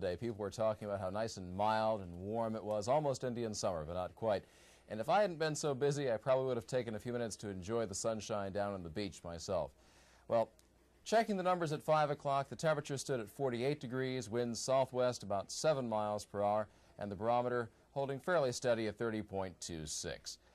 Today, people were talking about how nice and mild and warm it was, almost Indian summer, but not quite. And if I hadn't been so busy, I probably would have taken a few minutes to enjoy the sunshine down on the beach myself. Well, checking the numbers at 5 o'clock, the temperature stood at 48 degrees, winds southwest about 7 miles per hour, and the barometer holding fairly steady at 30.26.